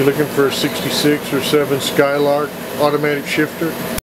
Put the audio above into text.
You're looking for a 66 or 7 Skylark automatic shifter.